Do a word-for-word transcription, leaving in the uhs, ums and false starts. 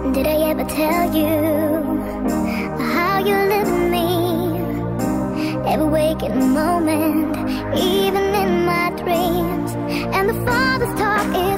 Did I ever tell you how you live in me? Every waking moment, even in my dreams. And the Father's talking